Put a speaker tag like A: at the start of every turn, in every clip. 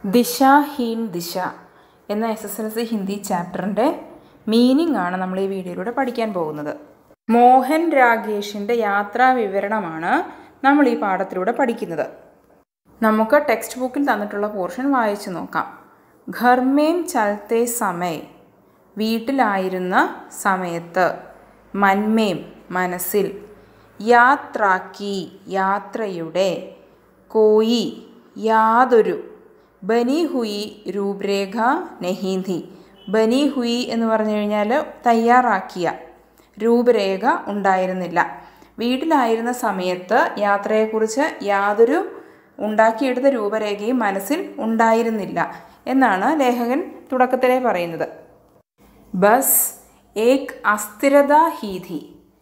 A: ദിശാഹീൻ ദിശ എന്ന SSLC ഹിന്ദി ചാപ്റ്ററിൻ്റെ മീനിങ് ആണ് നമ്മൾ ഈ വീഡിയോയിലൂടെ പഠിക്കാൻ പോകുന്നത്. മോഹൻ രാഗേഷിൻ്റെ യാത്രാ വിവരണമാണ് നമ്മൾ ഈ പാഠത്തിലൂടെ പഠിക്കുന്നത്. നമുക്ക് ടെക്സ്റ്റ് ബുക്കിൽ തന്നിട്ടുള്ള പോർഷൻ വായിച്ചു നോക്കാം. ഘർമേം ചലത്തെ സമയ്, വീട്ടിലായിരുന്ന സമയത്ത്, മന്മേം മനസ്സിൽ, യാത്രാക്കി യാത്രയുടെ, കോയി യാതൊരു, ബനി ഹുയി രൂപരേഖ നഹീ ഥി, ബനി ഹുയി എന്ന് പറഞ്ഞു കഴിഞ്ഞാൽ തയ്യാറാക്കിയ, രൂപരേഖ ഉണ്ടായിരുന്നില്ല. വീട്ടിലായിരുന്ന സമയത്ത് യാത്രയെക്കുറിച്ച് യാതൊരു ഉണ്ടാക്കിയെടുത്ത രൂപരേഖയും മനസ്സിൽ ഉണ്ടായിരുന്നില്ല എന്നാണ് ലേഖകൻ തുടക്കത്തിലേ പറയുന്നത്. ബസ് ഏക് അസ്ഥിരത ഹീ ഥി,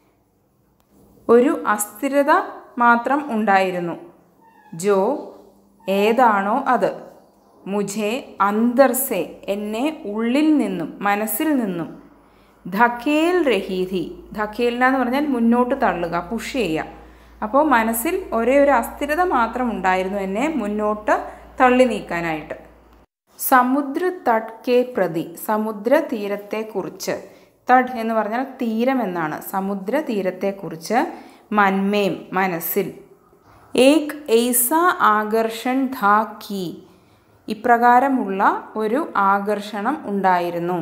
A: ഒരു അസ്ഥിരത മാത്രം ഉണ്ടായിരുന്നു. ജോ ഏതാണോ അത്, മുझे അന്തർ സെ എന്നെ ഉള്ളിൽ നിന്നും മനസ്സിൽ നിന്നും, ധക്കേൽ രഹീ ഥി, ധക്കേൽന എന്ന് പറഞ്ഞാൽ മുന്നോട്ട് തള്ളുക, പുഷ് ചെയ്യുക. അപ്പോൾ മനസ്സിൽ ഒരേ ഒരു അസ്ഥിരത മാത്രം ഉണ്ടായിരുന്നു എന്നെ മുന്നോട്ട് തള്ളി നീക്കാനായിട്ട്. സമുദ്ര തട് കെ പ്രതി, സമുദ്ര തീരത്തെക്കുറിച്ച്, തട് എന്ന് പറഞ്ഞാൽ തീരം എന്നാണ്, സമുദ്ര തീരത്തെക്കുറിച്ച്, മന്മേം മനസ്സിൽ, ഏക് ഐസാ ആകർഷൺ ധാ കി, ഇപ്രകാരമുള്ള ഒരു ആകർഷണം ഉണ്ടായിരുന്നു.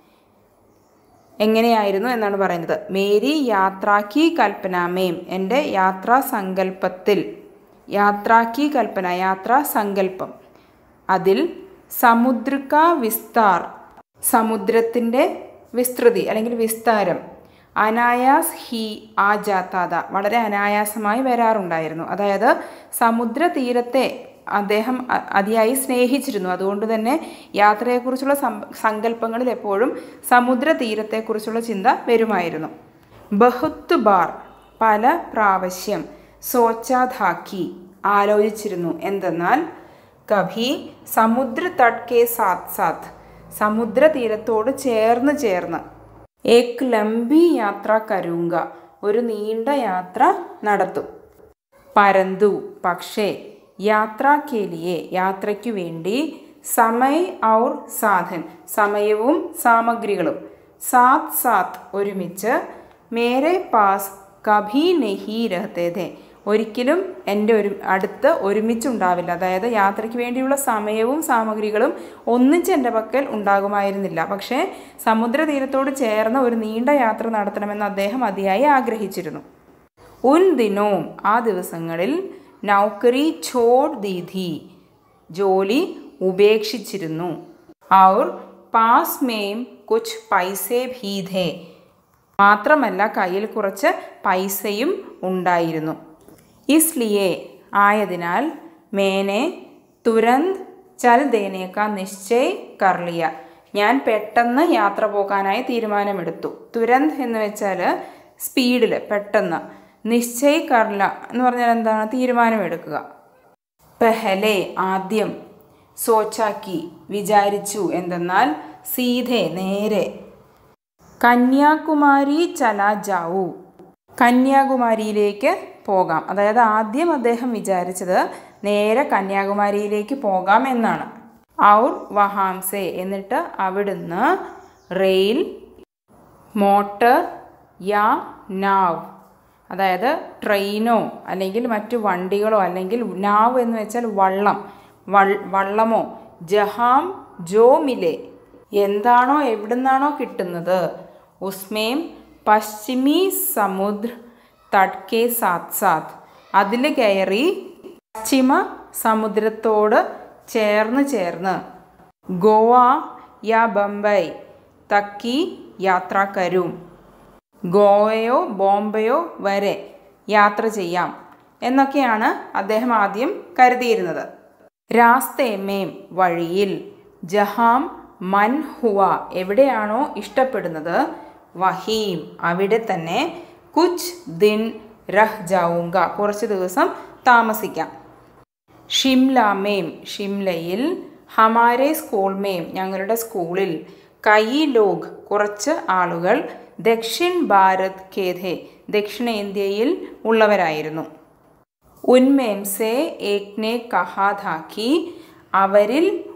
A: എങ്ങനെയായിരുന്നു എന്നാണ് പറയുന്നത്. മേരി യാത്രാക്കി കൽപ്പനാമേം, എൻ്റെ യാത്രാ സങ്കല്പത്തിൽ, യാത്രാക്കി കൽപ്പന യാത്രാ സങ്കല്പം, അതിൽ സമുദ്രക വിസ്താർ, സമുദ്രത്തിൻ്റെ വിസ്തൃതി അല്ലെങ്കിൽ വിസ്താരം, അനായാസ് ഹി ആ ജാതാത, വളരെ അനായാസമായി വരാറുണ്ടായിരുന്നു. അതായത് സമുദ്ര തീരത്തെ അദ്ദേഹം അതിയായി സ്നേഹിച്ചിരുന്നു. അതുകൊണ്ട് തന്നെ യാത്രയെക്കുറിച്ചുള്ള സങ്കല്പങ്ങളിൽ എപ്പോഴും സമുദ്ര തീരത്തെക്കുറിച്ചുള്ള ചിന്ത വരുമായിരുന്നു. ബഹുത്ത് ബാർ, പല പ്രാവശ്യം, സോച്ചാധാക്കി, ആലോചിച്ചിരുന്നു. എന്തെന്നാൽ കഭി സമുദ്ര തട് കെ സാത്ത് സാത്ത്, സമുദ്ര തീരത്തോട് ചേർന്ന് ചേർന്ന്, ഏക് ലംബി യാത്ര കരൂങ്ക, ഒരു നീണ്ട യാത്ര നടത്തും. പരന്തു പക്ഷേ, യാത്രാ കേലിയെ യാത്രയ്ക്കു വേണ്ടി, സമയ് ഔർ സാധൻ, സമയവും സാമഗ്രികളും, സാത്ത് സാത്ത് ഒരുമിച്ച്, മേരെ പാസ് കഭി നെഹി രഹത്തെ ഥേ, ഒരിക്കലും എൻ്റെ അടുത്ത് ഒരുമിച്ചുണ്ടാവില്ല. അതായത് യാത്രയ്ക്ക് വേണ്ടിയുള്ള സമയവും സാമഗ്രികളും ഒന്നിച്ച് എൻ്റെ പക്കൽ ഉണ്ടാകുമായിരുന്നില്ല. പക്ഷേ സമുദ്രതീരത്തോട് ചേർന്ന് ഒരു നീണ്ട യാത്ര നടത്തണമെന്ന് അദ്ദേഹം അതിയായി ആഗ്രഹിച്ചിരുന്നു. ഉൻ ദിനോം, ആ ദിവസങ്ങളിൽ, നൗക്കറി ഛോഡ് ദീ ഥി, ജോലി ഉപേക്ഷിച്ചിരുന്നു. ഔർ പാസ് മേം കുച്ച് പൈസേ ഭീ ഥേ, മാത്രമല്ല കയ്യിൽ കുറച്ച് പൈസയും ഉണ്ടായിരുന്നു. ഇസ്ലിയെ, ആയതിനാൽ, മേനെ തുരന്ത് ചൽ ദേനെ കാ നിശ്ചയ് കർ ലിയ, ഞാൻ പെട്ടെന്ന് യാത്ര പോകാനായി തീരുമാനമെടുത്തു. തുരന്ത് എന്ന് വെച്ചാൽ സ്പീഡിൽ, പെട്ടെന്ന്. നിശ്ചയ് കർല എന്ന് പറഞ്ഞാൽ എന്താണ്, തീരുമാനമെടുക്കുക. പെഹലെ ആദ്യം, സോച്ചാക്കി വിചാരിച്ചു, എന്തെന്നാൽ സീധെ നേരെ, കന്യാകുമാരി ചലാ ജാവൂ, കന്യാകുമാരിയിലേക്ക് പോകാം. അതായത് ആദ്യം അദ്ദേഹം വിചാരിച്ചത് നേരെ കന്യാകുമാരിയിലേക്ക് പോകാം എന്നാണ്. ഔർ വഹാംസെ, എന്നിട്ട് അവിടുന്ന്, റെയിൽ, മോട്ടർ യാ നാവ്, അതായത് ട്രെയിനോ അല്ലെങ്കിൽ മറ്റു വണ്ടികളോ അല്ലെങ്കിൽ നാവ് എന്ന് വെച്ചാൽ വള്ളം, വള്ളമോ, ജഹാം ജോ മിലെ, എന്താണോ എവിടുന്നാണോ കിട്ടുന്നത്, ഉസ്മേം പശ്ചിമി സമുദ്ര തട് കെ സാത്ത് സാത്ത്, അതിൽ കയറി പശ്ചിമ സമുദ്രത്തോട് ചേർന്ന് ചേർന്ന്, ഗോവ യാ ബംബൈ തക്കി യാത്ര കരും, ഗോവയോ ബോംബെയോ വരെ യാത്ര ചെയ്യാം എന്നൊക്കെയാണ് അദ്ദേഹം ആദ്യം കരുതിയിരുന്നത്. രാസ്തേമേം വഴിയിൽ, ജഹാം മൻ ഹുവ എവിടെയാണോ ഇഷ്ടപ്പെടുന്നത്, വഹീം അവിടെ തന്നെ, കുച്ച് ദിൻ രഹ് ജാവുങ്ക കുറച്ച് ദിവസം താമസിക്കാം. ഷിംല മേം ഷിംലയിൽ, ഹമാരെ സ്കൂൾ മേം ഞങ്ങളുടെ സ്കൂളിൽ, കൈ ലോഗ് കുറച്ച് ആളുകൾ, ദക്ഷിൺ ഭാരത് കേധെ ദക്ഷിണേന്ത്യയിൽ ഉള്ളവരായിരുന്നു. ഉന്മേം സെ ഏക് നെ കഹാ ഥാ കി അവരിൽ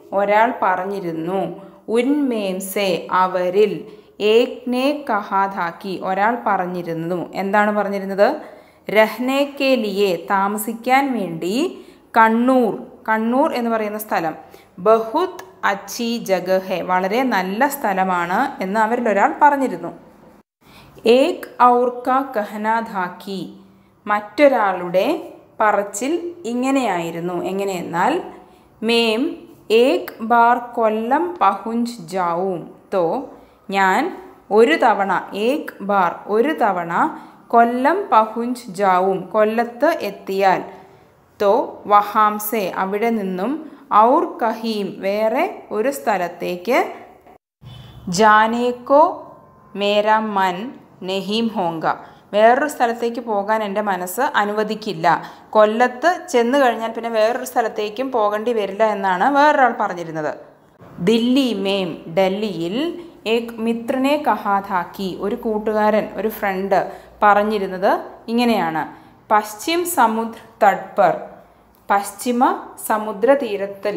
A: ഒരാൾ പറഞ്ഞിരുന്നു. ഉൻമേം സെ അവരിൽ, ഏക് നേ കഹാ ഥാ കി ഒരാൾ പറഞ്ഞിരുന്നു. എന്താണ് പറഞ്ഞിരുന്നത്? രഹ്നെ കെ ലിയെ താമസിക്കാൻ വേണ്ടി, കണ്ണൂർ, കണ്ണൂർ എന്ന് പറയുന്ന സ്ഥലം, ബഹുത് അച്ചി ജഗഹ് ഹെ വളരെ നല്ല സ്ഥലമാണ് എന്ന് അവരിൽ ഒരാൾ പറഞ്ഞിരുന്നു. ഏക് ഔർ കാ കഹന ഥാ കി മറ്റൊരാളുടെ പറച്ചിൽ ഇങ്ങനെയായിരുന്നു. എങ്ങനെയെന്നാൽ, മേം ഏക് ബാർ കൊല്ലം പഹുഞ്ച് ജാവും തോ ഞാൻ ഒരു തവണ, ഏക് ബാർ ഒരു തവണ, കൊല്ലം പഹുഞ്ച് ജാവും കൊല്ലത്ത് എത്തിയാൽ, തോ വഹാംസെ അവിടെ നിന്നും, ഔർ കഹീം വേറെ ഒരു സ്ഥലത്തേക്ക്, ജാനേക്കോ മേരാ മൻ നെഹീം ഹോങ്ക വേറൊരു സ്ഥലത്തേക്ക് പോകാൻ എൻ്റെ മനസ്സ് അനുവദിക്കില്ല. കൊല്ലത്ത് ചെന്ന് കഴിഞ്ഞാൽ പിന്നെ വേറൊരു സ്ഥലത്തേക്കും പോകേണ്ടി വരില്ല എന്നാണ് വേറൊരാൾ പറഞ്ഞിരുന്നത്. ദില്ലി മേം ഡൽഹിയിൽ, ഏക് മിത്രനെ കഹാ ഥാ കി ഒരു കൂട്ടുകാരൻ, ഒരു ഫ്രണ്ട് പറഞ്ഞിരുന്നത് ഇങ്ങനെയാണ്. പശ്ചിം സമുദ്ര തട്ട് പർ പശ്ചിമ സമുദ്ര തീരത്തിൽ,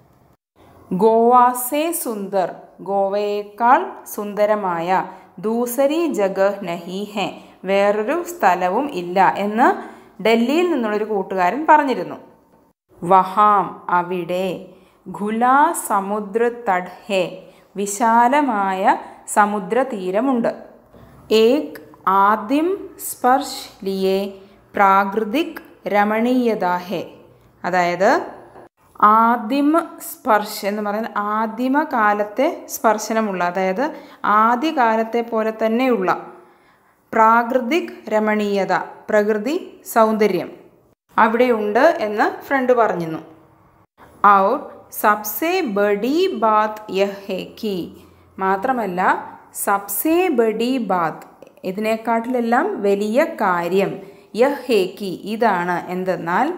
A: ഗോവാസേ സുന്ദർ ഗോവയേക്കാൾ സുന്ദരമായ, ദൂസരി ജഗഹ് നഹി ഹെ വേറൊരു സ്ഥലവും ഇല്ല എന്ന് ഡൽഹിയിൽ നിന്നുള്ളൊരു കൂട്ടുകാരൻ പറഞ്ഞിരുന്നു. വഹാം അവിടെ, ഖുലാ സമുദ്ര തട് ഹെ വിശാലമായ സമുദ്രതീരമുണ്ട്. ഏക് ആദിം സ്പർശ് ലിയെ പ്രാകൃതിക് രമണീയത ഹെ അതായത് ആദിമ സ്പർശ് എന്ന് പറയുന്നത് ആദിമകാലത്തെ സ്പർശനമുള്ള, അതായത് ആദ്യകാലത്തെ പോലെ തന്നെയുള്ള, പ്രാകൃതിക് രമണീയത പ്രകൃതി സൗന്ദര്യം അവിടെയുണ്ട് എന്ന് ഫ്രണ്ട് പറഞ്ഞിരുന്നു. ഔർ സബ്സെ ബഡി ബാത് യഹ് ഹെ കി മാത്രമല്ല, സബ്സെ ബഡി ബാത് ഇതിനെക്കാട്ടിലെല്ലാം വലിയ കാര്യം, യഹ് ഹെ കി ഇതാണ്, എന്തെന്നാൽ,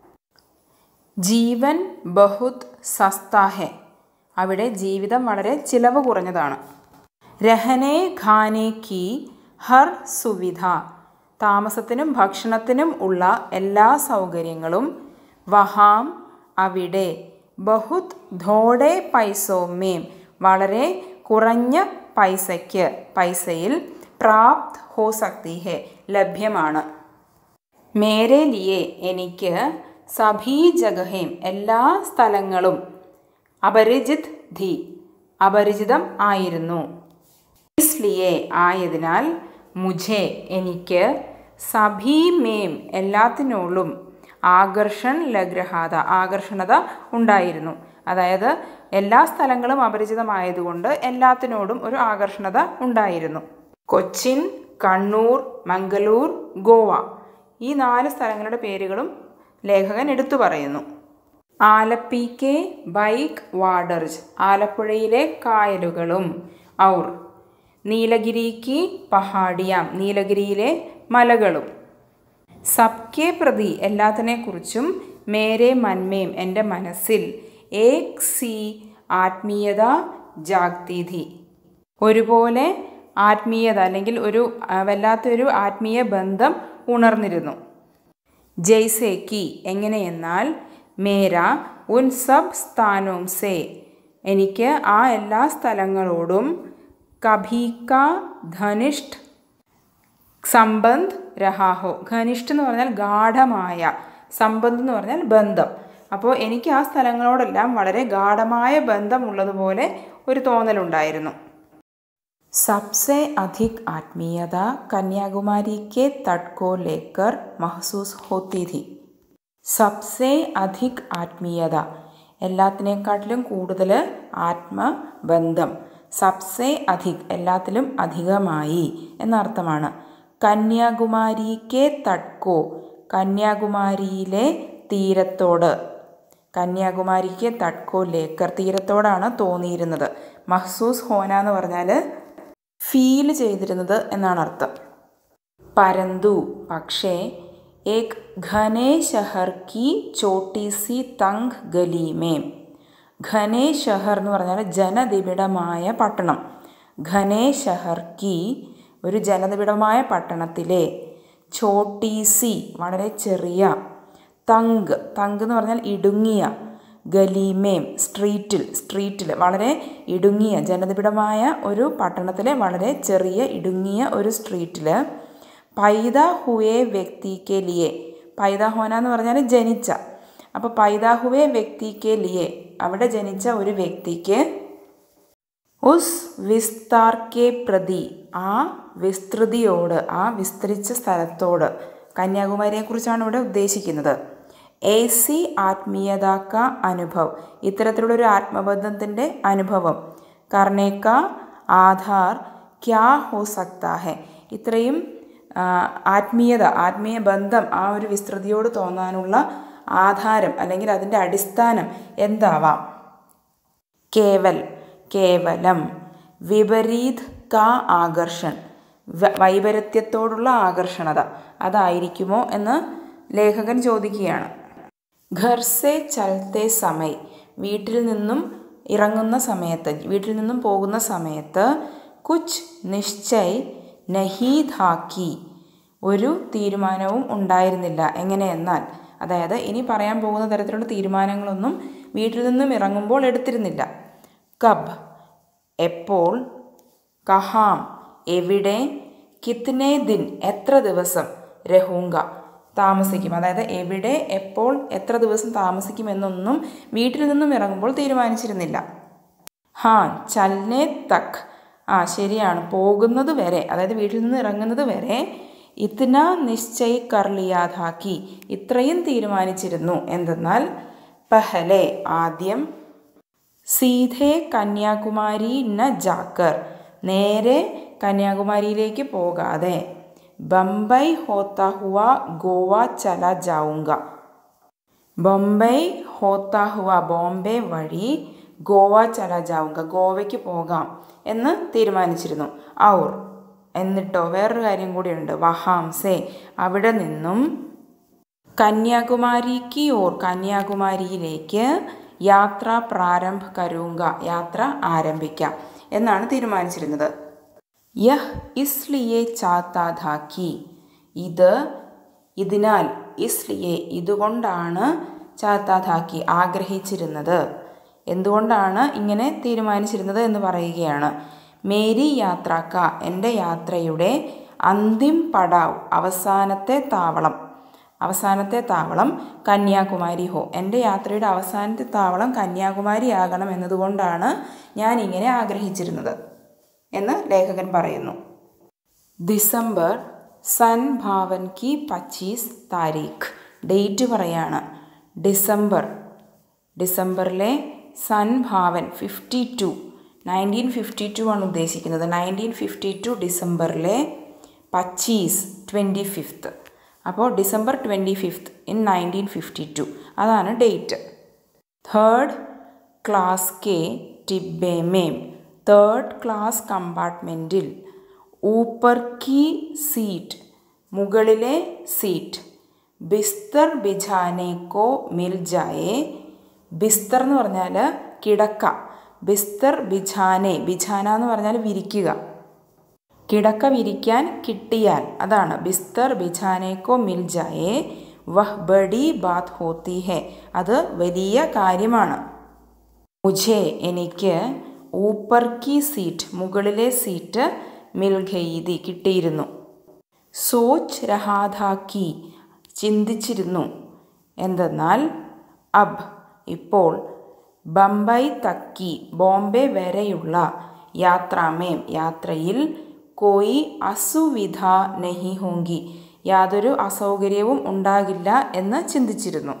A: ജീവൻ ബഹുത് സസ്താ ഹെ അവിടെ ജീവിതം വളരെ ചിലവ് കുറഞ്ഞതാണ്. രഹനെ ഖാനെ കി ഹർ സുവിധ താമസത്തിനും ഭക്ഷണത്തിനും ഉള്ള എല്ലാ സൗകര്യങ്ങളും, വഹാം അവിടെ, ബഹുത് ധോഡെ പൈസോ മേം വളരെ കുറഞ്ഞ പൈസയ്ക്ക്, പൈസയിൽ, പ്രാപ്ത് ഹോ സക്തി ഹെ ലഭ്യമാണ്. മേരെ ലിയെ എനിക്ക്, സഭീ ജഗഹേം എല്ലാ സ്ഥലങ്ങളും, അപരിചിത് ധി അപരിചിതം ആയിരുന്നു, ഇസ്ലിയെ ആയതിനാൽ, മുझे എനിക്ക്, സഭീ മേം എല്ലാത്തിനോടും, ആകർഷൺ ലഗ്രഹാത ആകർഷണത ഉണ്ടായിരുന്നു. അതായത് എല്ലാ സ്ഥലങ്ങളും അപരിചിതമായതുകൊണ്ട് എല്ലാത്തിനോടും ഒരു ആകർഷണത ഉണ്ടായിരുന്നു. കൊച്ചിൻ, കണ്ണൂർ, മംഗളൂർ, ഗോവ ഈ 4 സ്ഥലങ്ങളുടെ പേരുകളും ലേഖകൻ എടുത്തു പറയുന്നു. ആലപ്പി കെ ബൈക്ക് വാഡർജ് ആലപ്പുഴയിലെ കായലുകളും, ഔർ നീലഗിരിക്ക് പഹാഡിയാം നീലഗിരിയിലെ മലകളും, സബ്കെ പ്രതി എല്ലാത്തിനെക്കുറിച്ചും, മേരെ മന്മേം എൻ്റെ മനസ്സിൽ, ഏക് സി ആത്മീയത ജാഗ്തി ധി ഒരുപോലെ ആത്മീയത അല്ലെങ്കിൽ ഒരു വല്ലാത്തൊരു ആത്മീയ ബന്ധം ഉണർന്നിരുന്നു. ജയ്സേ കി എങ്ങനെയെന്നാൽ, മേര ഉൻ സബ് സ്ഥാനോം സേ എനിക്ക് ആ എല്ലാ സ്ഥലങ്ങളോടും, കഭി കാ ഘനിഷ്ഠ സംബന്ധ് രഹാഹോ ഘനിഷ്ഠ എന്ന് പറഞ്ഞാൽ ഗാഠമായ, സംബന്ധ് എന്ന് പറഞ്ഞാൽ ബന്ധം. അപ്പോൾ എനിക്ക് ആ സ്ഥലങ്ങളോടെല്ലാം വളരെ ഗാഠമായ ബന്ധമുള്ളതുപോലെ ഒരു തോന്നലുണ്ടായിരുന്നു. सबसे अधिक आत्मीयता कन्याकुमारी के तट को लेकर महसूस होती थी. सबसे अधिक ആത്മീയത എല്ലാത്തിനേക്കാട്ടിലും കൂടുതൽ ആത്മബന്ധം, സബ്സെ അധിക് എല്ലാത്തിലും അധികമായി എന്നർത്ഥമാണ്. കന്യാകുമാരി കെ തട്കോ കന്യാകുമാരിയിലെ തീരത്തോട്, കന്യാകുമാരിക്ക് തട്കോ ലേക്കർ തീരത്തോടാണ് തോന്നിയിരുന്നത്. മഹ്സൂസ് ഹോന എന്ന് പറഞ്ഞാൽ ഫീൽ ചെയ്തിരുന്നത് എന്നാണ് അർത്ഥം. പരന്തു പക്ഷേ, ഏക് ഘനെ ഷഹർ കി ചോട്ടി സി തങ് ഗലി മേം, ഘനെ ഷഹർ എന്ന് പറഞ്ഞാൽ ജനനിബിഡമായ പട്ടണം, ഘനെ ഷഹർ കി ഒരു ജനനിബിഡമായ പട്ടണത്തിലെ, ചോട്ടി സി വളരെ ചെറിയ, തങ് തങ് എന്ന് പറഞ്ഞാൽ ഇടുങ്ങിയ, ഗലീമേം സ്ട്രീറ്റിൽ വളരെ ഇടുങ്ങിയ ജനനിബിഡമായ ഒരു പട്ടണത്തിലെ വളരെ ചെറിയ ഇടുങ്ങിയ ഒരു സ്ട്രീറ്റിൽ പൈദാ ഹുവേ വ്യക്തിക്ക് ലിയെ, പൈദാ ഹോന എന്ന് പറഞ്ഞാൽ ജനിച്ച, അപ്പോൾ പൈദാ ഹുവേ വ്യക്തിക്ക് ലിയെ അവിടെ ജനിച്ച ഒരു വ്യക്തിക്ക് ഉസ് വിസ്താർ കെ പ്രതി ആ വിസ്തൃതിയോട്, ആ വിസ്തരിച്ച സ്ഥലത്തോട്, കന്യാകുമാരിയെക്കുറിച്ചാണ് ഇവിടെ ഉദ്ദേശിക്കുന്നത്. ഏസി ആത്മീയത കാ അനുഭവ്, ഇത്തരത്തിലുള്ളൊരു ആത്മബന്ധത്തിൻ്റെ അനുഭവം. കർണേക്ക ആധാർ ക്യാ ഹോ സക്താ ഹെ, ഇത്രയും ആത്മീയ ബന്ധം ആ ഒരു വിസ്തൃതിയോട് തോന്നാനുള്ള ആധാരം അല്ലെങ്കിൽ അതിൻ്റെ അടിസ്ഥാനം എന്താവാം? കേവലം, വിപരീത് കാ ആകർഷൺ, വൈപരീത്യത്തോടുള്ള ആകർഷണത അതായിരിക്കുമോ എന്ന് ലേഖകൻ ചോദിക്കുകയാണ്. ഘർ സേ ചലത്തെ സമയ്, വീട്ടിൽ നിന്നും ഇറങ്ങുന്ന സമയത്ത്, വീട്ടിൽ നിന്നും പോകുന്ന സമയത്ത് കുച്ച് നിശ്ചയ് നഹി ധാക്കി, ഒരു തീരുമാനവും ഉണ്ടായിരുന്നില്ല. എങ്ങനെയെന്നാൽ, അതായത് ഇനി പറയാൻ പോകുന്ന തരത്തിലുള്ള തീരുമാനങ്ങളൊന്നും വീട്ടിൽ നിന്നും ഇറങ്ങുമ്പോൾ എടുത്തിരുന്നില്ല. കബ് എപ്പോൾ, കഹാം എവിടെ, കിത്നെ ദിൻ എത്ര ദിവസം, രഹൂങ്ക താമസിക്കും, അതായത് എവിടെ എപ്പോൾ എത്ര ദിവസം താമസിക്കുമെന്നൊന്നും വീട്ടിൽ നിന്നും ഇറങ്ങുമ്പോൾ തീരുമാനിച്ചിരുന്നില്ല. ചൽനെ തക്, ശരിയാണ്, പോകുന്നത് വരെ, അതായത് വീട്ടിൽ നിന്ന് ഇറങ്ങുന്നത് വരെ ഇത്ന നിശ്ചയ് കർലിയാധാക്കി, ഇത്രയും തീരുമാനിച്ചിരുന്നു. എന്തെന്നാൽ പഹലെ ആദ്യം, സീധേ കന്യാകുമാരി ന ജാക്കർ, നേരെ കന്യാകുമാരിയിലേക്ക് പോകാതെ, ബംബൈ ഹോത്താ ഹുവ ഗോവ ചല ജാവുങ്ക, ബോംബെ ഹോത്താ ഹുവ ബോംബെ വഴി ഗോവ ചല ജാവുങ്ക, ഗോവയ്ക്ക് പോകാം എന്ന് തീരുമാനിച്ചിരുന്നു. ഔർ എന്നിട്ടോ വേറൊരു കാര്യം കൂടിയുണ്ട്, വഹാംസെ അവിടെ നിന്നും, കന്യാകുമാരിക്ക് ഓർ കന്യാകുമാരിയിലേക്ക്, യാത്ര പ്രാരംഭ കരൂങ്ക യാത്ര ആരംഭിക്കാം എന്നാണ് തീരുമാനിച്ചിരുന്നത്. യഹ് ഇസ്ലിയെ ചാത്താ ധാക്കി, ഇതിനാൽ, ഇസ്ലിയെ ഇതുകൊണ്ടാണ്, ചാത്താ ധാക്കി ആഗ്രഹിച്ചിരുന്നത്, എന്തുകൊണ്ടാണ് ഇങ്ങനെ തീരുമാനിച്ചിരുന്നത് എന്ന് പറയുകയാണ്. മേരി യാത്രാക്ക എൻ്റെ യാത്രയുടെ, അന്തിം പടാവ് അവസാനത്തെ താവളം കന്യാകുമാരി ഹോ, എൻ്റെ യാത്രയുടെ അവസാനത്തെ താവളം കന്യാകുമാരി ആകണം എന്നതുകൊണ്ടാണ് ഞാൻ ഇങ്ങനെ ആഗ്രഹിച്ചിരുന്നത് എന്ന് ലേഖകൻ പറയുന്നു. ഡിസംബർ സൻ ഭാവൻ കി 25 താരീഖ്, ഡേറ്റ് പറയാണ്. ഡിസംബറിലെ സൻ ഭാവൻ 1952 ആണ് ഉദ്ദേശിക്കുന്നത്. 1952 ഡിസംബറിലെ 25 അപ്പോൾ ഡിസംബർ 25 in 1952 അതാണ് ഡേറ്റ്. 3rd ക്ലാസ് കെ ടിബ്ബെ മേം, 3rd ക്ലാസ് കമ്പാർട്ട്മെൻറ്റിൽ, ഊപ്പർ കി സീറ്റ് മുകളിലെ സീറ്റ്, ബിസ്തർ ബിജാനെ കോ മിൽ ജായേ, ബിസ്തർ എന്ന് പറഞ്ഞാൽ കിടക്ക, ബിസ്തർ ബിജാനെ, ബിജാന എന്ന് പറഞ്ഞാൽ വിരിക്കുക, കിടക്ക വിരിക്കാൻ കിട്ടിയാൽ അതാണ് ബിസ്തർ ബിജാനെ കോ മിൽ ജായേ, വഹ് ബഡി ബാത് ഹോത്തി ഹെ അത് വലിയ കാര്യമാണ്. മുझे എനിക്ക്, ഊപ്പർ കി സീറ്റ് മുകളിലെ സീറ്റ്, മിൽ ഗയി തി കിട്ടിയിരുന്നു. സോച്ച് രഹാ ഥാ കി ചിന്തിച്ചിരുന്നു, എന്തെന്നാൽ അബ് ഇപ്പോൾ, ബംബൈ തക്കി ബോംബെ വരെയുള്ള, യാത്രാമേം യാത്രയിൽ, കോയി അസുവിധ നഹി ഹോങ്കി യാതൊരു അസൗകര്യവും ഉണ്ടാകില്ല എന്ന് ചിന്തിച്ചിരുന്നു.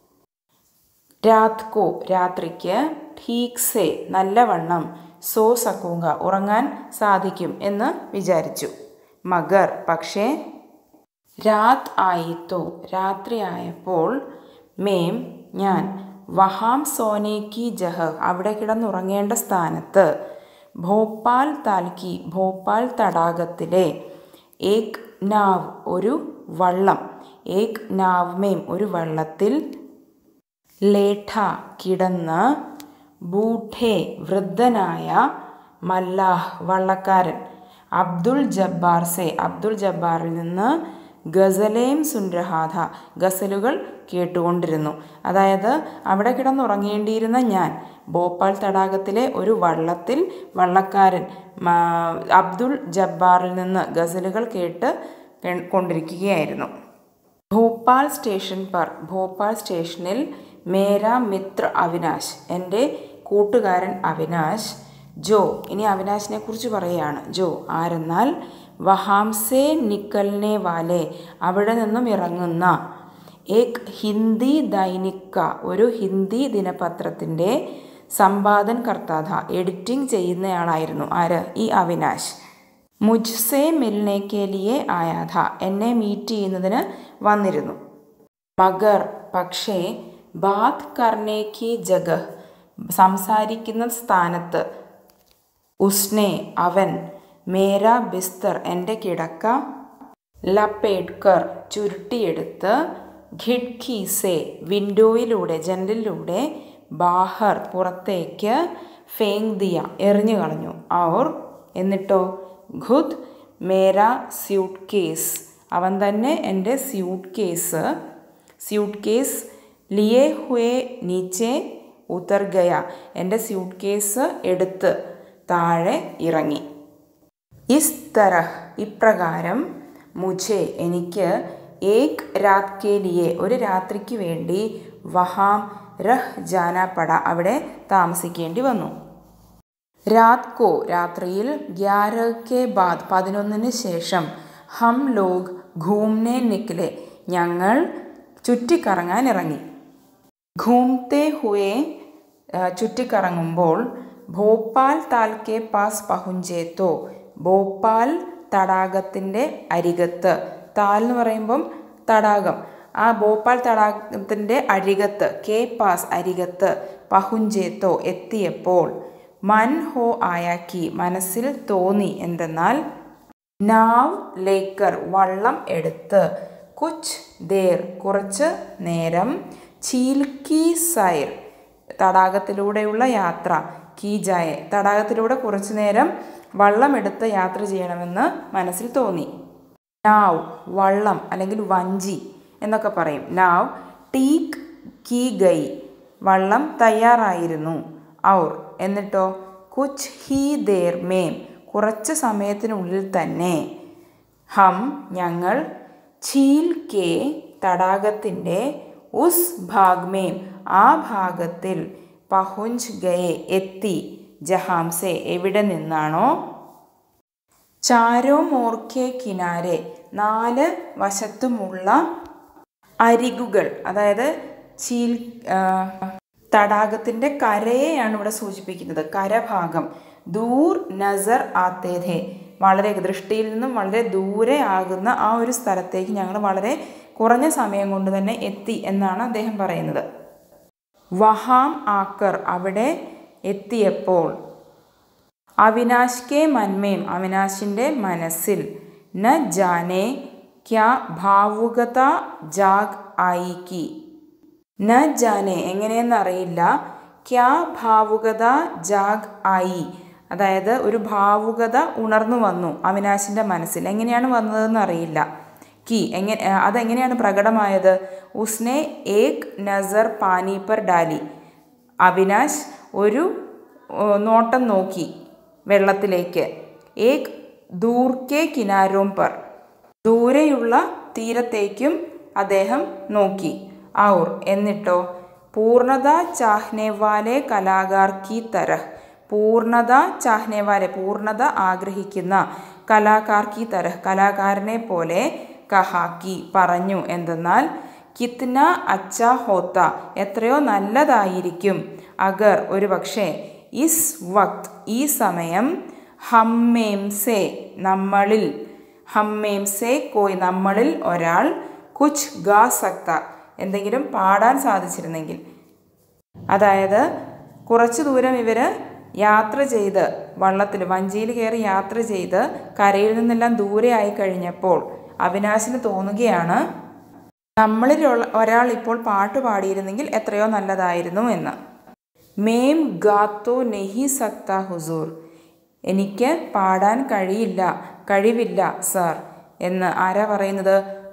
A: രാത് കോ രാത്രിക്ക്, ഠീക് സേ നല്ലവണ്ണം, സോ സക്കൂങ്ക ഉറങ്ങാൻ സാധിക്കും എന്ന് വിചാരിച്ചു. മഗർ പക്ഷേ, രാത് ആയിത്തോ രാത്രിയായപ്പോൾ, മേം ഞാൻ, വഹാം സോനേക്കി ജഹ് അവിടെ കിടന്നുറങ്ങേണ്ട സ്ഥാനത്ത്, ഭോപ്പാൽ താൽക്കി ഭോപ്പാൽ തടാകത്തിലെ, ഏക് നാവ് ഒരു വള്ളം, ഏക് നാവ് മേം ഒരു വള്ളത്തിൽ, ലേഠ കിടന്ന്, ബൂഠേ വൃദ്ധനായ, മല്ലാഹ് വള്ളക്കാരൻ, അബ്ദുൽ ജബ്ബാർ സെ അബ്ദുൽ ജബ്ബാറിൽ നിന്ന്, ഗസലേം സുൻരഹാഥ, ഗസലുകൾ കേട്ടുകൊണ്ടിരുന്നു. അതായത് അവിടെ കിടന്നുറങ്ങേണ്ടിയിരുന്ന ഞാൻ ഭോപ്പാൽ തടാകത്തിലെ ഒരു വള്ളത്തിൽ വള്ളക്കാരൻ അബ്ദുൾ ജബ്ബാറിൽ നിന്ന് ഗസലുകൾ കേട്ട് കൊണ്ടിരിക്കുകയായിരുന്നു. ഭോപ്പാൽ സ്റ്റേഷൻ പർ, ഭോപ്പാൽ സ്റ്റേഷനിൽ മേരാ മിത്ര അവിനാശ്, എൻ്റെ കൂട്ടുകാരൻ അവിനാശ്, ജോ, ഇനി അവിനാശിനെ കുറിച്ച് പറയുകയാണ്. ജോ ആരെന്നാൽ വഹാംസെ നിക്കൽനെ വാലെ, അവിടെ നിന്നും ഇറങ്ങുന്ന, ഏക് ഹിന്ദി ദൈനിക, ഒരു ഹിന്ദി ദിനപത്രത്തിൻ്റെ സമ്പാദൻ കർത്താഥ, എഡിറ്റിംഗ് ചെയ്യുന്നയാളായിരുന്നു. ആര്? ഈ അവിനാശ്. മുജ്സെ മിൽനെ ലിയെ ആയാഥ, എന്നെ മീറ്റ് ചെയ്യുന്നതിന് വന്നിരുന്നു. മഗർ, പക്ഷേ, ബാത് കർണേ കി ജഗഹ്, സംസാരിക്കുന്ന സ്ഥാനത്ത്, ഉസ്നെ, അവൻ, മേരാ ബിസ്തർ, എൻ്റെ കിടക്ക, ലപേട്കർ, ചുരുട്ടിയെടുത്ത്, ഖിഡ്കി സെ, വിൻഡോയിലൂടെ, ജനലിലൂടെ, ബാഹർ, പുറത്തേക്ക്, ഫേങ് ദിയ, എറിഞ്ഞു കളഞ്ഞു. ഔർ, എന്നിട്ടോ, ഖുദ് മേരാ സ്യൂട്ട് കേസ്, അവൻ തന്നെ എൻ്റെ സ്യൂട്ട് കേസ് ലിയേ ഹുവേ നീച്ചെ ഉത്തർ ഗയ, എൻ്റെ സ്യൂട്ട് കേസ് എടുത്ത് താഴെ ഇറങ്ങി. ഇസ് തരഹ്, ഇപ്രകാരം, മുझे, എനിക്ക്, ഏക് രാത് കെ ലിയെ, ഒരു രാത്രിക്ക് വേണ്ടി, വഹാം രഹ് ജാന പട, അവിടെ താമസിക്കേണ്ടി വന്നു. രാത് കോ, രാത്രിയിൽ, 11 കെ ബാദ്, 11-ന് ശേഷം, ഹം ലോഗ് ഘൂംനെ നിക്ലെ, ഞങ്ങൾ ചുറ്റിക്കറങ്ങാൻ ഇറങ്ങി. ഘൂംത്തെ ഹുവേ, ചുറ്റിക്കറങ്ങുമ്പോൾ, ഭോപ്പാൽ താൽ കെ പാസ് പഹുഞ്ചേ തോ, ഭോപ്പാൽ തടാകത്തിൻ്റെ അരികത്ത്, താൽ എന്ന് പറയുമ്പം തടാകം, ആ ഭോപ്പാൽ തടാകത്തിൻ്റെ അരികത്ത്, കെ പാസ്, അരികത്ത്, പഹുഞ്ചേത്തോ, എത്തിയപ്പോൾ, മൻ ഹോ ആയാക്കി, മനസ്സിൽ തോന്നി, എന്തെന്നാൽ, നാവ് ലേക്കർ, വള്ളം എടുത്ത്, കുച്ച് ദേർ, കുറച്ച് നേരം, ചീൽക്കി സൈർ, തടാകത്തിലൂടെയുള്ള യാത്ര, കീ ജായെ, തടാകത്തിലൂടെ കുറച്ചു നേരം വള്ളമെടുത്ത് യാത്ര ചെയ്യണമെന്ന് മനസ്സിൽ തോന്നി. നാവ്, വള്ളം അല്ലെങ്കിൽ വഞ്ചി എന്നൊക്കെ പറയും. നാവ് ടീക് കീ ഗൈ, വള്ളം തയ്യാറായിരുന്നു. ഔർ, എന്നിട്ടോ, കുച്ച് ഹീ ദേർ മേം, കുറച്ച് സമയത്തിനുള്ളിൽ തന്നെ, ഹം, ഞങ്ങൾ, ഛീൽ കെ, തടാകത്തിൻ്റെ, ഉസ് ഭാഗ് മേം, ആ ഭാഗത്തിൽ, പഹുഞ്ച് ഗയെ, എത്തി, ജഹാംസെ, എവിടെ നിന്നാണോ, ചാരോ മോർക്കെ കിനാരെ, 4 വശത്തുമുള്ള അരികുകൾ, അതായത് തടാകത്തിൻ്റെ കരയെയാണ് ഇവിടെ സൂചിപ്പിക്കുന്നത്, കരഭാഗം, ദൂർ നസർ ആത്തേധേ, വളരെ ദൃഷ്ടിയിൽ നിന്നും വളരെ ദൂരെ ആകുന്ന ആ ഒരു സ്ഥലത്തേക്ക് ഞങ്ങൾ വളരെ കുറഞ്ഞ സമയം കൊണ്ട് തന്നെ എത്തി എന്നാണ് അദ്ദേഹം പറയുന്നത്. വഹാം ആക്കർ, അവിടെ എത്തിയപ്പോൾ, അവിനാശ് കെ മന്മേം, അവിനാശിൻ്റെ മനസ്സിൽ, ന ജാനെ ക്യാ ഭാവുകത ജാഗ് ആയി കി, ന ജാനെ, എങ്ങനെയെന്നറിയില്ല, ക്യാ ഭാവുകത ജാഗ് ആയി, അതായത് ഒരു ഭാവുകത ഉണർന്നു വന്നു അവിനാശിൻ്റെ മനസ്സിൽ, എങ്ങനെയാണ് വന്നതെന്ന് അറിയില്ല. കി, അതെങ്ങനെയാണ് പ്രകടമായത്, ഉസ്നെ ഏക് നസർ പാനി പർ ഡാലി, അവിനാശ് ഒരു നോട്ടം നോക്കി വെള്ളത്തിലേക്ക്, ഏക് ദൂർ കെ കിനാരോം പർ, ദൂരെയുള്ള തീരത്തേക്കും അദ്ദേഹം നോക്കി. ഔർ, എന്നിട്ടോ, പൂർണ്ണത ചാഹ്നേവാലെ കലാകാർ കി തരഹ്, പൂർണ്ണത ചാഹ്നേവാലെ, പൂർണ്ണത ആഗ്രഹിക്കുന്ന, കലാകാർ കി തരഹ്, കലാകാരനെ പോലെ, കഹാക്കി, പറഞ്ഞു, എന്തെന്നാൽ, കിത്ന അച്ഛാ ഹോത്ത, എത്രയോ നല്ലതായിരിക്കും, അഗർ, ഒരു പക്ഷേ, ഇസ് വക്ത്, ഈ സമയം, ഹമ്മേംസെ, നമ്മളിൽ, ഹമ്മേംസെ കോയ്, നമ്മളിൽ ഒരാൾ, കുച്ച് ഗാ സക്ത, എന്തെങ്കിലും പാടാൻ സാധിച്ചിരുന്നെങ്കിൽ, അതായത് കുറച്ചു ദൂരം ഇവർ യാത്ര ചെയ്ത്, വള്ളത്തിൽ, വഞ്ചിയിൽ കയറി യാത്ര ചെയ്ത് കരയിൽ നിന്നെല്ലാം ദൂരെ ആയി കഴിഞ്ഞപ്പോൾ അവിനാശിന് തോന്നുകയാണ്, നമ്മളിൽ ഒരാൾ ഇപ്പോൾ പാട്ട് പാടിയിരുന്നെങ്കിൽ എത്രയോ നല്ലതായിരുന്നു എന്ന്. മേം ഗാത്തോ നെഹി സക്ത ഹുസൂർ, എനിക്ക് പാടാൻ കഴിവില്ല സർ എന്ന് ആരാ പറയുന്നത്,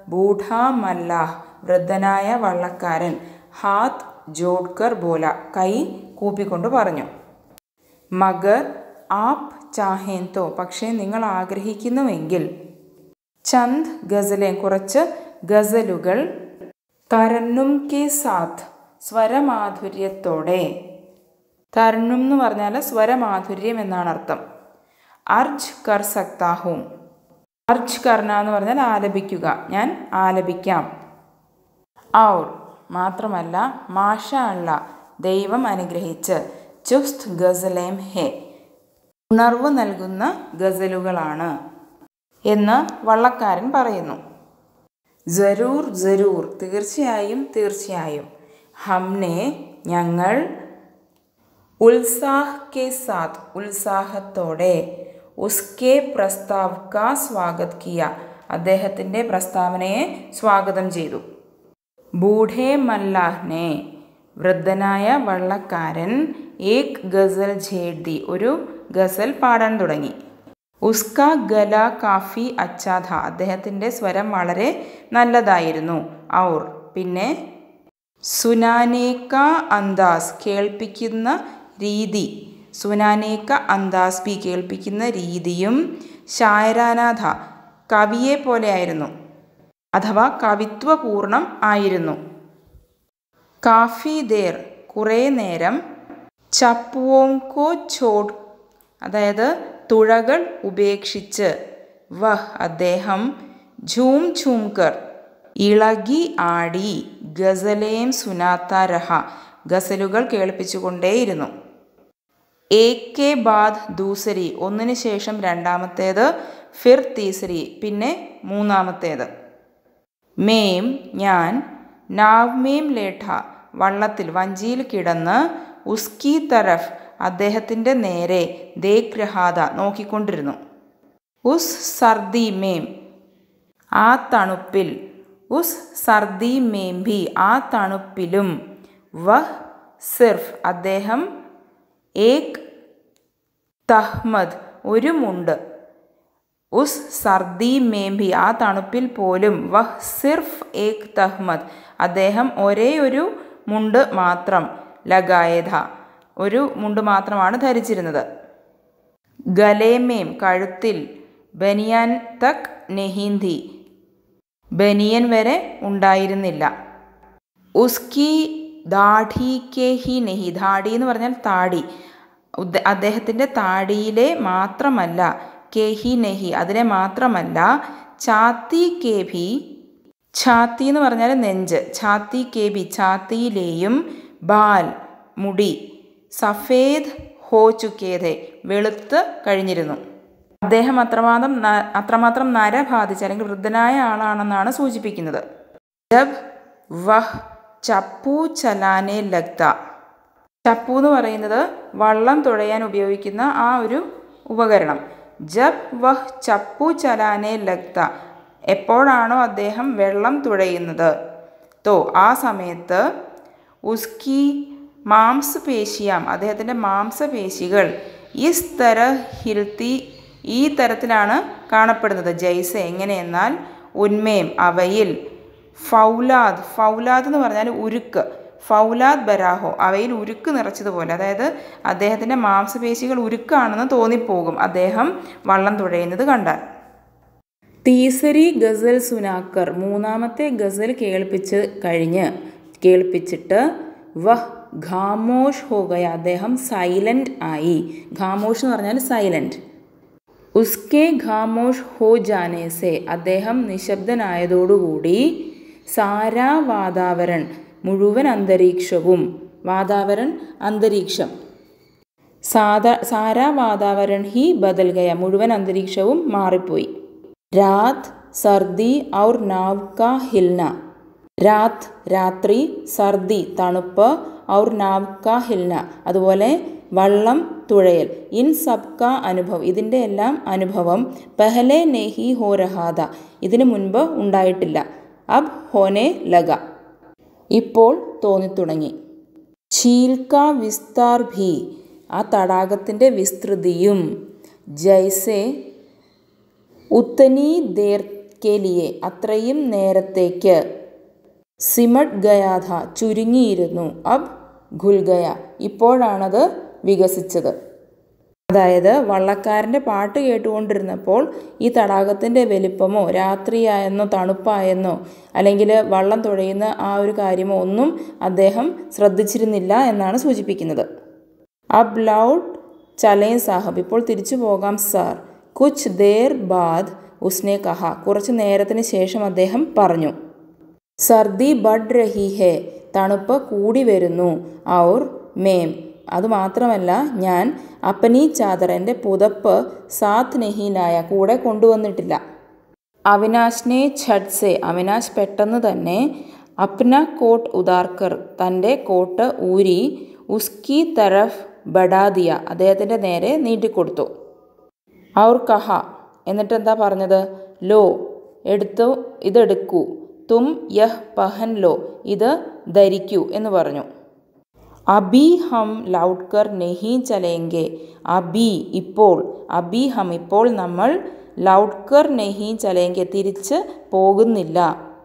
A: ബൂഢാ മല്ലാഹ് വൃദ്ധനായ വള്ളക്കാരൻ ഹാത്ത് ജോഡ്കർ ബോല കൈ കൂപ്പിക്കൊണ്ട് പറഞ്ഞു. മഗർ ആപ് ചാഹേൻ തോ പക്ഷേ നിങ്ങൾ ആഗ്രഹിക്കുന്നുവെങ്കിൽ ചന്ദ് ഗസലെ കുറച്ച് ഗസലുകൾ തരന്നും കെ സാത്ത് സ്വരമാധുര്യത്തോടെ. തരന്നും എന്ന് പറഞ്ഞാൽ സ്വരമാധുര്യം എന്നാണ് അർത്ഥം. അർജ് കർ സക്താഹും. അർജ് കർണ എന്ന് പറഞ്ഞാൽ ആലപിക്കുക, ഞാൻ ആലപിക്കാം. ഔർ മാത്രമല്ല മാഷാ അല്ല ദൈവം അനുഗ്രഹിച്ച് ചുസ്ത് ഗസലേം ഹെ ഉണർവ് നൽകുന്ന ഗസലുകളാണ് എന്ന് വള്ളക്കാരൻ പറയുന്നു. ജരൂർ ജരൂർ തീർച്ചയായും തീർച്ചയായും. ഹംനെ ഞങ്ങൾ ഉത്സാഹ് കെ സാത്ത് ഉത്സാഹത്തോടെ ഉസ്കെ പ്രസ്താവ് കാ സ്വാഗത് കിയ അദ്ദേഹത്തിൻ്റെ പ്രസ്താവനയെ സ്വാഗതം ചെയ്തു. ബൂഢേ മല്ലാഹ്നെ വൃദ്ധനായ വള്ളക്കാരൻ ഏക് ഗസൽ ഛേഡ് ദി ഒരു ഗസൽ പാടാൻ തുടങ്ങി. ഉസ്ക ഗല കാഫി അച്ഛാ ഥ അദ്ദേഹത്തിൻ്റെ സ്വരം വളരെ നല്ലതായിരുന്നു. ഔർ പിന്നെ സുനാനേക്ക അന്താസ് കേൾപ്പിക്കുന്ന രീതി, സുനാനേക്ക അന്താസ് ബി കേൾപ്പിക്കുന്ന രീതിയും ഷായരാനാഥ കവിയെ പോലെയായിരുന്നു അഥവാ കവിത്വപൂർണം ആയിരുന്നു. കാഫി ദേർ കുറേ നേരം, ചപ്പുവോങ്കോ ചോട് അതായത് തുഴകൾ ഉപേക്ഷിച്ച്, വഹ് അദ്ദേഹം, ഝൂം ഝൂംകർ ഇളകി ആടി, ഗസലേം സുനാത്ത രഹ ഗസലുകൾ കേൾപ്പിച്ചുകൊണ്ടേയിരുന്നു. ഏക് കെ ബാദ് ദൂസരി ഒന്നിനു ശേഷം രണ്ടാമത്തേത്, ഫിർ തീസരി പിന്നെ മൂന്നാമത്തേത്. മേം ഞാൻ, നാവ് മേം ലേഠ വള്ളത്തിൽ വഞ്ചിയിൽ കിടന്ന്, ഉസ്കി തരഫ് അദ്ദേഹത്തിൻ്റെ നേരെ, ദേഖ് രഹാദ നോക്കിക്കൊണ്ടിരുന്നു. ഉസ് സർദി മേം ആ തണുപ്പിൽ, ഉസ് സർദി മേം ഭി ആ തണുപ്പിലും, വഹ് സിർഫ് അദ്ദേഹം, ഏക് തഹ്മദ് ഒരു മുണ്ട്, ഉസ് സർദി മേം ഭി ആ തണുപ്പിൽ പോലും, വഹ് സിർഫ് ഏക് തഹ്മദ് അദ്ദേഹം ഒരേ ഒരു മുണ്ട് മാത്രം, ലഗായധ ഒരു മുണ്ട് മാത്രമാണ് ധരിച്ചിരുന്നത്. ഗലേമേം കഴുത്തിൽ, ബനിയാൻ തക് നെഹിന്ദി ബനിയൻ വരെ ഉണ്ടായിരുന്നില്ല. ഉസ്കി ദാഢി കെ ഹി നെഹി ദാഢി എന്ന് പറഞ്ഞാൽ താടി, അദ്ദേഹത്തിൻ്റെ താടിയിലെ മാത്രമല്ല, കെ ഹി നെഹി അതിനെ മാത്രമല്ല, ഛാത്തി കെ ഭി ഛാത്തി എന്ന് പറഞ്ഞാൽ നെഞ്ച്, ഛാത്തി കെ ഭി ഛാത്തിയിലെയും, ബാൽ മുടി, സഫേദ് ഹോ ചുക്കേതെ വെളുത്ത് കഴിഞ്ഞിരുന്നു. അദ്ദേഹം അത്രമാത്രം നര ബാധിച്ച അല്ലെങ്കിൽ വൃദ്ധനായ ആളാണെന്നാണ് സൂചിപ്പിക്കുന്നത്. ജബ് വഹ് ചപ്പു ചലാനെ ലഗ്ത ചപ്പു എന്ന് പറയുന്നത് വള്ളം തുഴയാൻ ഉപയോഗിക്കുന്ന ആ ഒരു ഉപകരണം. ജബ് വഹ് ചപ്പു ചലാനെ ലഗ്ത എപ്പോഴാണോ അദ്ദേഹം വെള്ളം തുഴയുന്നത്, തോ ആ സമയത്ത്, ഉസ്കി മാംസപേശിയാം അദ്ദേഹത്തിൻ്റെ മാംസപേശികൾ, ഇസ് തര ഹിൽത്തി ഈ തരത്തിലാണ് കാണപ്പെടുന്നത്, ജൈസെ എങ്ങനെയെന്നാൽ, ഉന്മേം അവയിൽ, ഫൗലാദ് ഫൗലാദ് എന്ന് പറഞ്ഞാൽ ഉരുക്ക്, ഫൗലാദ് ബരാഹോ അവയിൽ ഉരുക്ക് നിറച്ചതുപോലെ, അതായത് അദ്ദേഹത്തിൻ്റെ മാംസപേശികൾ ഉരുക്കാണെന്ന് തോന്നിപ്പോകും അദ്ദേഹം വള്ളം തുഴയുന്നത് കണ്ടാൽ. തീസരി ഗസൽ സുനാക്കർ മൂന്നാമത്തെ ഗസൽ കേൾപ്പിച്ചിട്ട്, വഹ് ഖാമോഷ് ഹോ ഗയ അദ്ദേഹം സൈലൻ്റ് ആയി. ഖാമോഷ് എന്ന് പറഞ്ഞാൽ സൈലൻ്റ്. ഉസ്കെ ഖാമോഷ് ഹോ ജാനേസെ അദ്ദേഹം നിശബ്ദനായതോടുകൂടി, സാരാ വാതാവരൺ മുഴുവൻ അന്തരീക്ഷവും, വാതാവരൺ അന്തരീക്ഷം, സാരാ വാതാവരൺ ഹി ബദൽ ഗയ മുഴുവൻ അന്തരീക്ഷവും മാറിപ്പോയി. രാത് സർദി ഔർ നാവ് കാ ഹിൽന രാത് രാത്രി, സർദി തണുപ്പ്, ഔർ നാവ് കാ ഹിൽന അതുപോലെ വള്ളം തുഴയൽ, ഇൻ സബ് കാ അനുഭവ് ഇതിൻ്റെ എല്ലാം അനുഭവം, പെഹലെ നെഹി ഹോ രഹാദ ഇതിനു മുൻപ് ഉണ്ടായിട്ടില്ല, അബ് ഹോനെ ലഗ ഇപ്പോൾ തോന്നിത്തുടങ്ങി. ഝീൽ കാ വിസ്താർ ഭി ആ തടാകത്തിൻ്റെ വിസ്തൃതിയും, ജൈസെ ഉത്തനി ദേർ കെ ലിയെ അത്രയും നേരത്തേക്ക്, സിമട്ട് ഗയാഥ ചുരുങ്ങിയിരുന്നു, അബ് ഖുൽ ഗയ ഇപ്പോഴാണത് വികസിച്ചത്. അതായത് വള്ളക്കാരൻ്റെ പാട്ട് കേട്ടുകൊണ്ടിരുന്നപ്പോൾ ഈ തടാകത്തിൻ്റെ വലിപ്പമോ രാത്രിയായെന്നോ തണുപ്പായെന്നോ അല്ലെങ്കിൽ വള്ളം തുഴയുന്ന ആ ഒരു കാര്യമോ ഒന്നും അദ്ദേഹം ശ്രദ്ധിച്ചിരുന്നില്ല എന്നാണ് സൂചിപ്പിക്കുന്നത്. അബ് ലൗട്ട് ചലേ സാഹബ് ഇപ്പോൾ തിരിച്ചു പോകാം സാർ. കുച്ച് ദേർ ബാദ് ഉസ്നെ കഹ കുറച്ചു നേരത്തിന് ശേഷം അദ്ദേഹം പറഞ്ഞു. സർദി ബഡ് രഹി ഹെ തണുപ്പ് കൂടി വരുന്നു. ഔർ മേം അതുമാത്രമല്ല ഞാൻ അപ്പനി ചാദർ എൻ്റെ പുതപ്പ് സാത്ത് നെഹിലായ കൂടെ കൊണ്ടുവന്നിട്ടില്ല. അവിനാശിനെ ഛട്സെ അവിനാശ് പെട്ടെന്ന് തന്നെ അപ്ന കോട്ട് ഉദാർക്കർ തൻ്റെ കോട്ട് ഊരി ഉസ്കി തരഫ് ബഡാദിയ അദ്ദേഹത്തിൻ്റെ നേരെ നീട്ടിക്കൊടുത്തു. ഔർ കഹ എന്നിട്ട് എന്താ പറഞ്ഞത്? ലോ എടുത്തു, ഇതെടുക്കൂ. തും യഹ് പഹൻ ലോ ഇത് ധരിക്കൂ എന്ന് പറഞ്ഞു. അബി ഹം ലൗട്ട്കർ നെഹി ചലേങ്കെ അബി ഇപ്പോൾ, അബി ഹം ഇപ്പോൾ നമ്മൾ, ലൗട്ട്കർ നെഹി ചലേങ്കെ തിരിച്ച് പോകുന്നില്ല.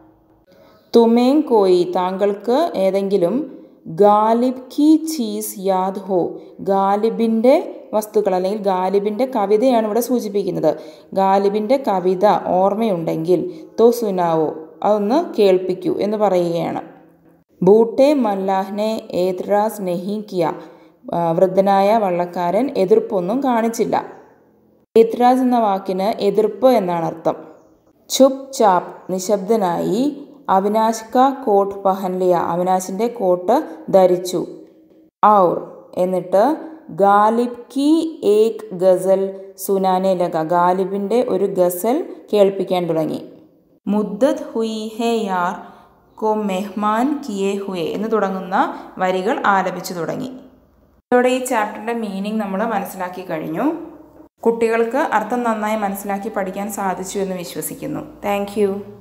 A: തുമേം കോയി താങ്കൾക്ക് ഏതെങ്കിലും, ഗാലിബ് കി ചീസ് യാദ് ഹോ ഗാലിബിൻ്റെ വസ്തുക്കൾ അല്ലെങ്കിൽ ഗാലിബിൻ്റെ കവിതയാണ് ഇവിടെ സൂചിപ്പിക്കുന്നത്. ഗാലിബിൻ്റെ കവിത ഓർമ്മയുണ്ടെങ്കിൽ തോ സുനാവോ അതൊന്ന് കേൾപ്പിക്കൂ എന്ന് പറയുകയാണ്. ബൂട്ടെ മല്ലാഹ്നെ ഏത്രാസ് നെഹി കിയ വൃദ്ധനായ വള്ളക്കാരൻ എതിർപ്പൊന്നും കാണിച്ചില്ല. ഏത്രാസ് എന്ന വാക്കിന് എതിർപ്പ് എന്നാണ് അർത്ഥം. ചുപ് ചാപ്പ് നിശബ്ദനായി, അവിനാശ് കാ കോട്ട് പഹൻ ലിയ അവിനാശിൻ്റെ കോട്ട് ധരിച്ചു. ഔർ എന്നിട്ട് ഗാലിബ് കി ഏക് ഗസൽ സുനാനെ ലഗ ഗാലിബിൻ്റെ ഒരു ഗസൽ കേൾപ്പിക്കാൻ തുടങ്ങി. മുദ്ദത് ഹുയി ഹെ യാർ കോ മെഹ്മാൻ കിയേ ഹുയെ എന്ന് തുടങ്ങുന്ന വരികൾ ആലപിച്ചു തുടങ്ങി. ഇതോടെ ഈ ചാപ്റ്ററിൻ്റെ മീനിങ് നമ്മൾ മനസ്സിലാക്കി കഴിഞ്ഞു. കുട്ടികൾക്ക് അർത്ഥം നന്നായി മനസ്സിലാക്കി പഠിക്കാൻ സാധിച്ചു എന്ന് വിശ്വസിക്കുന്നു. Thank U.